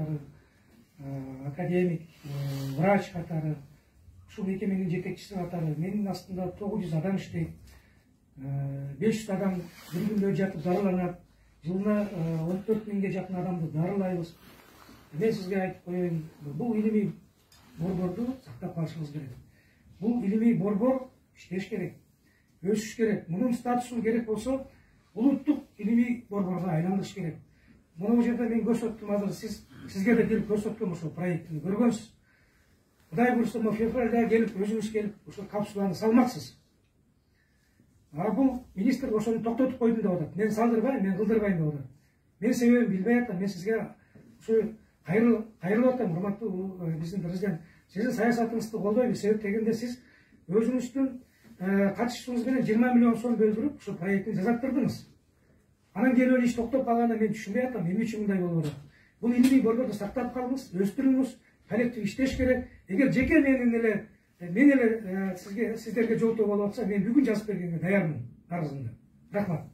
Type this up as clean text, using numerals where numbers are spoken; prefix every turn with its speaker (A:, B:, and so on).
A: катары, академик, врач катары, ушул мекеменин жетекчиси катары менин астымда 900 адам иштейт. 500 адам bir күндө жатып дарыланат. Жылына 14 миңге жакын адамды дарылайбыз. Мен сизге айтып коеюн, бул илимий борборду сактап калышыбыз керек. Бул илимий борбор иштеш керек, өсүш керек. Мунун статусу керек болсо, улуттук илимий борборго айландырыш керек. Мына жерде мен көрсөттүм, азыр сизге де келип көрсөткөм, ошол проекттин көргөнсүз. Кудай буюрса, февралда келип, өзүңүз келип, ошол капсуланы салмаксыз. Бул министр ошону токтотуп койдум деп атат. Мен салдырбайм, мен кылдырбайм деп атат. Мен себебин билбей атам. Мен сизге ушу кайрылып атам, урматтуу биздин президент. Сиздин саясатыңызды колдойбуз. Себеп дегенде сиз өзүңүздүн катышуңуз менен 20 миллион сом бөлдүрүп ушу проекттин жасаттырдыңыз. Анан келип иш токтоп калганын мен түшүнбөй атам. Эмне үчүн мындай болуп атат? Бул илимий борборду сактап калыңыз, өстүрүңүз, коллектив иштеш керек. Эгер жеке мен эле сиздерге жолтоо болуп атса, мен бүгүн жазып бергенге даярмын арызымды. Рахмат.